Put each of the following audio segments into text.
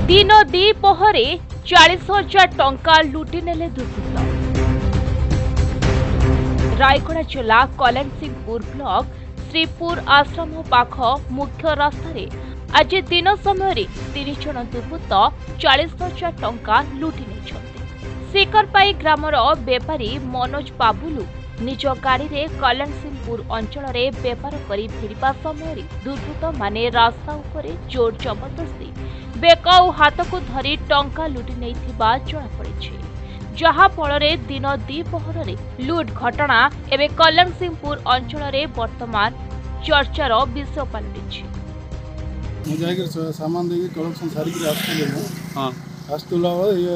दिन द्विपहरे 40,000 टंका लुटि नेले दुर्बृत्त। रायगड़ा जिला कल्याणसिंहपुर ब्लॉक श्रीपुर आश्रम पाख मुख्य रास्तार आज दिन समय 3 जन दुर्बृत्त 40,000 टंका लुटि नेइछन्ति। सिकरपाई ग्रामर बेपारी मनोज बाबुलु निज गाड़ी में कल्याणसिंहपुर अंचल में बेपार करी फेरिबा समय दुर्बृत्त माने रास्ता उपरे जोर जबरदस्ती बेक और हाथ को धरी टंका लुटि नेइथिबा जଣାपड़िछि, जहा फल दिन द्विपहर लुट घटना एवं कल्याणसिंहपुर अंचल में वर्तमान चर्चार विषय पलटिछि। सामान देखिए कलेक्शन सारी आसतुला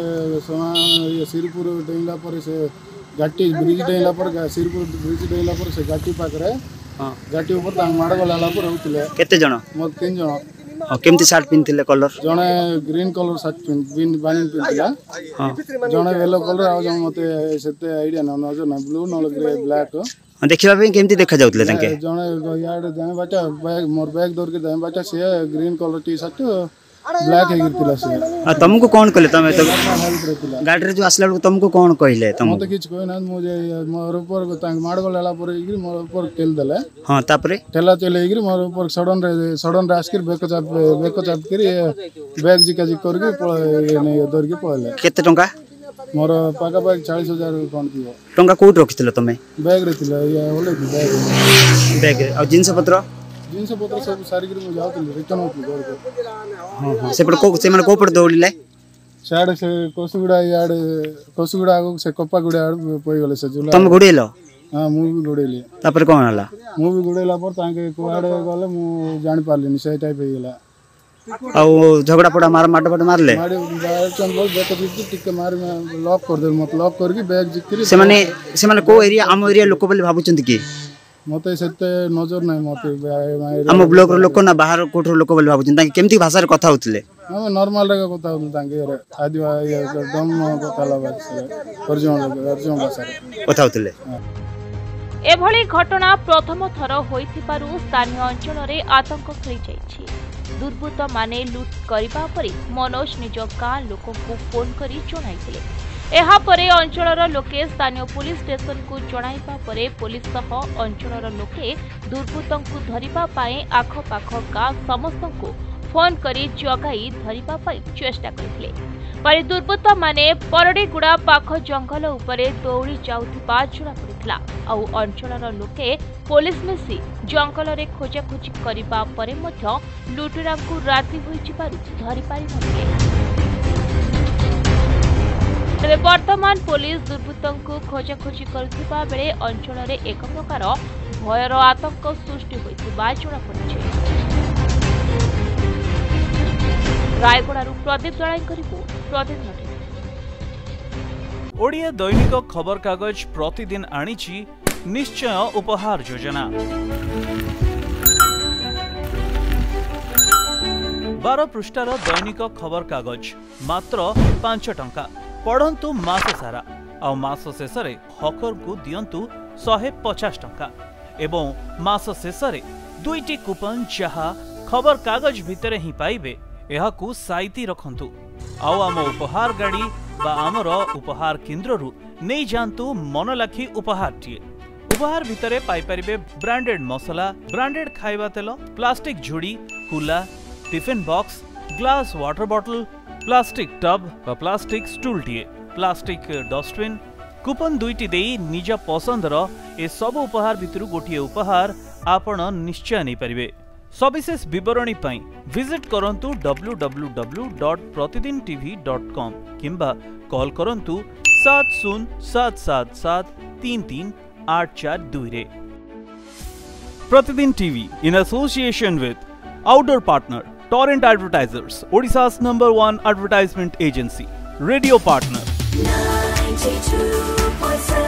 ये सिरपुर डेला पर से गाटी ब्रिज डेला पर सिरपुर ब्रिज डेला पर से गाटी पाखरे गाटी ऊपर माड़ गला पर होतिले केते जण मो 3 जण केमती शर्ट पिनथिले कलर जणे ग्रीन कलर शर्ट बानी पिनथिला जणे येलो कलर आ जण मते सेते आईडिया न नजर न ब्लू न ग्रे ब्लैक देखिबा पे केमती देखा जाउतले तंके जणे याड जाय बाटा बैग मोर बैग दौर के जाय बाटा से green colour T shirt black है गिरतिला से तुमको कौन कहले तमे तो गाड़ी रे जो असला तुमको कौन कहले तुम मते किछ कहना मुझे मोर ऊपर तांग माड़ गला पर इगिर मोर ऊपर तेल देले हां तापरे ठेला चले इगिर मोर ऊपर सडन रे आस्किर बेक चाप करी बैग जिका जी करके ने दौर के पळले केते टंका मोर पाका पाक 40,000 कोन दियो टंका कोट रखितले तमे बैग रे थिला या होले बैग और जिंस पत्र सब सारी के मु जाउतले रिटर्न होतले घर को हां से माने को पड़ दौड़िले साड से कोसुगुडा याड कोसुगुडा आगो से कप्पा गुडा पई गले से जुला तुम गुडेलो हां मु भी गुडेली तापर कोन हला मु भी गुडेला पर ताके कुआडे गले मु जानि पारलिनी से टाइप हे गेला आ झगड़ा पड़ा मार मारले मारे चंबल बेक टिके मार लॉक कर दे मत लॉक करके बैग जिकरी से माने को एरिया हम एरिया लोक बोली भाबुचंती की मते सेते नजर नै मते हम ब्लॉक रो लोक ना बाहर कोठरो लोक बोली भाबुचंती ताकि केमती भाषा रे कथा होतले हम नॉर्मल रे कथा होतले ताके आदिवासी एकदम कथा लगा से अर्जुन भाषा रे कथा होतले। एभली घटना प्रथम थर होइथिबारु स्थानीय अंचल रे आतंक खेली जाइछि। दुर्बृत्त माने लुट करिबा परे मनोज निज गाँ लोक को फोन करी जणाइथिले। एहा परे अंचलर लोके स्थानीय पुलिस स्टेशन को जणाइबा परे पुलिस सह अंचलर लोके दुर्बृत्तंकु धरिबा पाए आखपाख गाँ समस्तंकु फोन करी जगाई धरिबा पाई चेष्टा करथिले। परे दुर्बृत्त माने परडीगुड़ा पाख जंगल उपरे दौड़ी जाउथिबा जणा पड़िथिला। आउ अंचलर लोके पुलिस मिसी जंगल रे खोजाखोजी करिबा परे मध्य लुटेरांकु राति होई जिबारु धरि पारि नथिले। तेरे वर्तमान पुलिस दुर्बृत्तंकु खोजाखोजी करथिबा बेले अंचल रे एक प्रकार भयर आतंक सृष्टि होइथिबा जणा पड़िछि। रायगड़ारू प्रदीप दलाईଙ୍କ रिपोर्ट प्रदीप नोटिस। ओडिया दैनिक खबर कागज प्रतिदिन आनिछि निश्चय उपहार योजना। 12 पृष्ठार दैनिक खबर कागज मात्र 5 टंका पढ़ंतु मास सारा आ मास शेष हकर को दियंतु 150 टंका एवं मास शेष 2टी कूपन जहा खबर कागज भितर ही पाइबे एहाकू साइती रखंतु आउ आम उपहार गाड़ी बा आमर उपहार केन्द्ररू नहीं जानतु मन लाखी उपहार टीए। उपहार भितरे पाई परिबे ब्रांडेड मसला, ब्रांडेड खाइबा तेल, प्लास्टिक झुड़ी, कुला, tiffin box, glass water bottle, plastic tub बा प्लास्टिक स्टूल टीए, प्लास्टिक डस्टबिन। कूपन 2टी देई निज पसंदर ए सब उपहार भितरु गोटिए उपहार आपण निश्चय नहीं परिबे। सविशेष विवरणी पाई विजिट करंतु www.pratidintv.com किंबा कॉल करंतु 7077733842 रे। Pratidin TV in association with outdoor partner Torrent Advertisers, Odisha's #1 advertisement agency, radio partner 92.7